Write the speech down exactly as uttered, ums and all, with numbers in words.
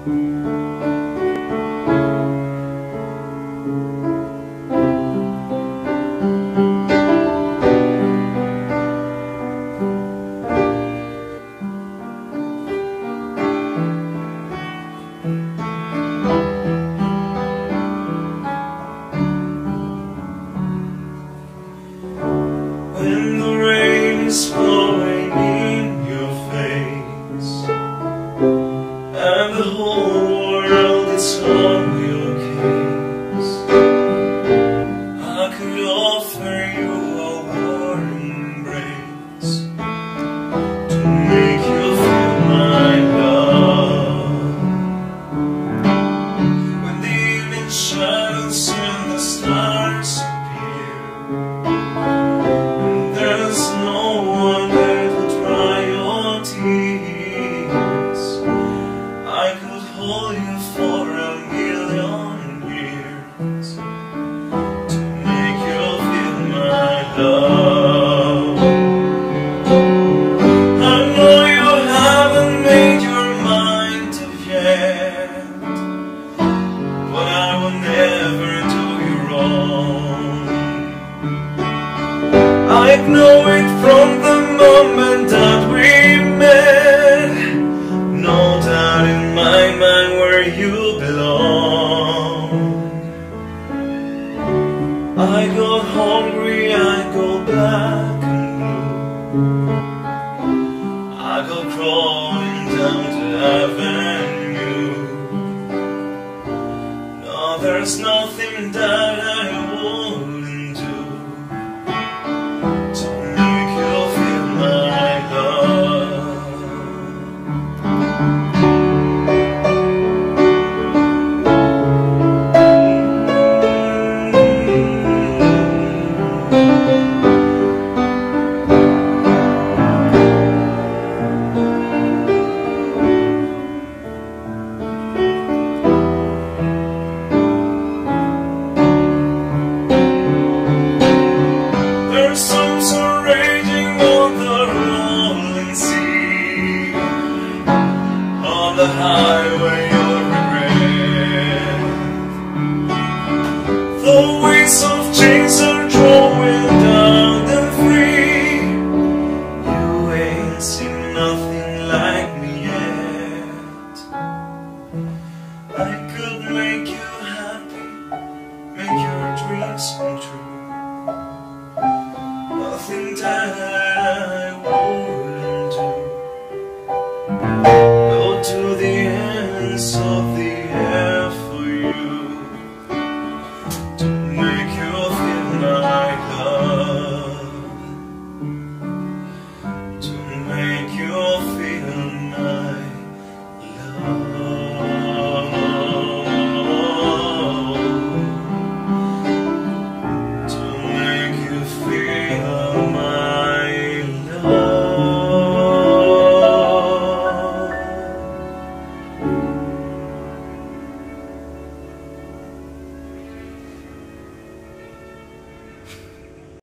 When the rain is falling in your face and the whole world is on your case, I could offer you a warm embrace to make you feel my love. When the evening shadows and the stars appear, there's no one there to dry your tears, I could hold you for a million years to make you feel my love. I know you haven't made your mind up yet, but I will never do you wrong. I know it from the moment that we met. No doubt in my mind where you belong. I got hungry, I go black and blue, I go crawling down to avenue. No, there's nothing that I wouldn't do to make you feel my love. There's storms are raging on the rolling sea, on the highway of regret. The winds of change are drawing down the free. You ain't seen nothing like me yet. I could make you happy, make your dreams come true. Nothing that I wouldn't do. Go to the ends of